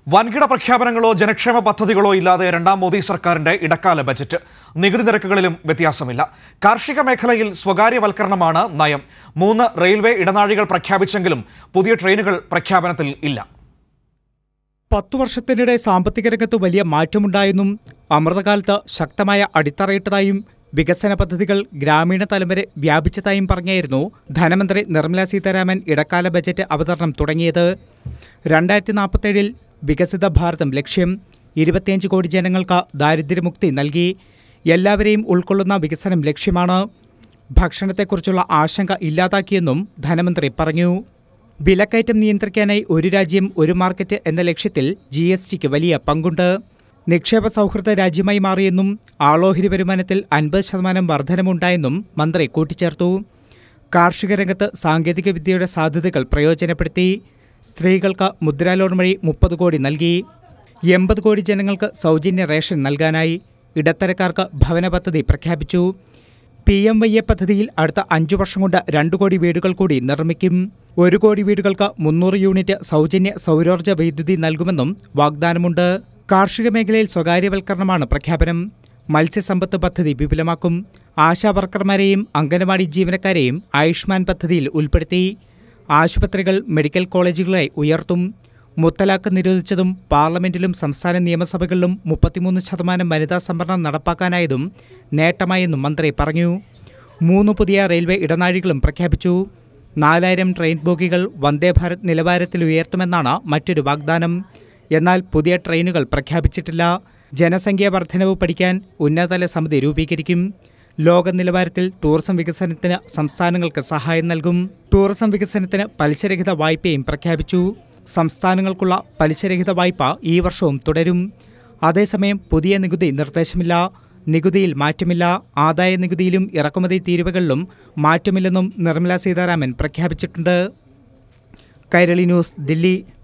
വൻകിട പ്രഖ്യാപനങ്ങളോ ജനക്ഷേമ പദ്ധതികളോ ഇല്ലാതെ രണ്ടാം മോദി സർക്കാരിന്റെ ഇടക്കാല ബജറ്റ്. നികുതി നിരക്കുകളിലും വ്യത്യാസമില്ല. കാർഷിക മേഖലയിൽ സ്വകാര്യവൽക്കരണമാണ് നയം. 3 റെയിൽവേ ഇടനാഴികൾ പ്രഖ്യാപിച്ചെങ്കിലും പുതിയ ട്രെയിനുകൾ പ്രഖ്യാപനത്തിൽ ഇല്ല. 10 വർഷത്തിനിടെ സാമ്പത്തിക രംഗത്ത് വലിയ മാറ്റമുണ്ടായെന്നും അമൃതകാലത്ത് ശക്തമായ അടിത്തറയിട്ടതായും വികസന പദ്ധതികൾ ഗ്രാമീണ തലം വരെ വ്യാപിച്ചതായും പറഞ്ഞായിരുന്നു ധനമന്ത്രി നിർമ്മല സീതാരാമൻ ഇടക്കാല ബജറ്റ് അവതരണം തുടങ്ങിയത്. 2047-ൽ വികസിത ഭാരതം ലക്ഷ്യം. 25 കോടി ജനങ്ങൾക്ക് ദാരിദ്ര്യമുക്തി നൽകി. എല്ലാവരെയും ഉൾക്കൊള്ളുന്ന വികസനം ലക്ഷ്യമാണ്. ഭക്ഷണത്തെക്കുറിച്ചുള്ള ആശങ്ക ഇല്ലാതാക്കിയെന്നും ധനമന്ത്രി പറഞ്ഞു. വിലക്കയറ്റം നിയന്ത്രിക്കാനായി ഒരു രാജ്യം ഒരു മാർക്കറ്റ് എന്ന ലക്ഷ്യത്തിൽ GSTക്ക് വലിയ പങ്കുണ്ട്. നിക്ഷേപ സൗഹൃദ രാജ്യമായി മാറിയെന്നും ആളോഹരി വരുമാനത്തിൽ 50% വർധനമുണ്ടായെന്നും മന്ത്രി കൂട്ടിച്ചേർത്തു. കാർഷിക രംഗത്ത് സാങ്കേതികവിദ്യയുടെ സാധ്യതകൾ പ്രയോജനപ്പെടുത്തി. സ്ത്രീകൾക്ക് മുദ്രാ ലോൺ വഴി 30 കോടി നൽകി. 80 കോടി ജനങ്ങൾക്ക് സൗജന്യ റേഷൻ നൽകാനായി. ഇടത്തരക്കാർക്ക് ഭവന പദ്ധതി പ്രഖ്യാപിച്ചു. PMYA പദ്ധതിയിൽ അടുത്ത 5 വർഷം കൊണ്ട് 2 കോടി വീടുകൾ കൂടി നിർമ്മിക്കും. 1 കോടി വീടുകൾക്ക് 300 യൂണിറ്റ് സൗജന്യ സൗരോർജ്ജ വൈദ്യുതി നൽകുമെന്നും വാഗ്ദാനമുണ്ട്. കാർഷിക മേഖലയിൽ സ്വകാര്യവൽക്കരണമാണ് പ്രഖ്യാപനം. മത്സ്യസമ്പത്ത് പദ്ധതി വിപുലമാക്കും. ആശാവർക്കർമാരെയും അംഗനവാടി ജീവനക്കാരെയും ആയുഷ്മാൻ പദ്ധതിയിൽ ഉൾപ്പെടുത്തി. ആശുപത്രികൾ മെഡിക്കൽ കോളേജുകളായി ഉയർത്തും. മുത്തലാഖ് നിരോധിച്ചതും പാർലമെന്റിലും സംസ്ഥാന നിയമസഭകളിലും 33% വനിതാ സംവരണം നടപ്പാക്കാനായതും നേട്ടമായെന്നും മന്ത്രി പറഞ്ഞു. 3 പുതിയ റെയിൽവേ ഇടനാഴികളും പ്രഖ്യാപിച്ചു. 4000 ട്രെയിൻ ബോഗികൾ വന്ദേ ഭാരത് നിലവാരത്തിൽ ഉയർത്തുമെന്നാണ് മറ്റൊരു വാഗ്ദാനം. എന്നാൽ പുതിയ ട്രെയിനുകൾ പ്രഖ്യാപിച്ചിട്ടില്ല. ജനസംഖ്യാ വർധനവ് പഠിക്കാൻ ഉന്നതതല സമിതി രൂപീകരിക്കും. ലോക നിലവാരത്തിൽ ടൂറിസം വികസനത്തിന് സംസ്ഥാനങ്ങൾക്ക് സഹായം നൽകും. ടൂറിസം വികസനത്തിന് പലിശരഹിത വായ്പയും പ്രഖ്യാപിച്ചു. സംസ്ഥാനങ്ങൾക്കുള്ള പലിശരഹിത വായ്പ ഈ വർഷവും തുടരും. അതേസമയം പുതിയ നികുതി നിർദ്ദേശമില്ല. നികുതിയിൽ മാറ്റമില്ല. ആദായ നികുതിയിലും ഇറക്കുമതി തീരുവകളിലും മാറ്റമില്ലെന്നും നിർമ്മല സീതാരാമൻ പ്രഖ്യാപിച്ചിട്ടുണ്ട്. കൈരളി ന്യൂസ്, ദില്ലി.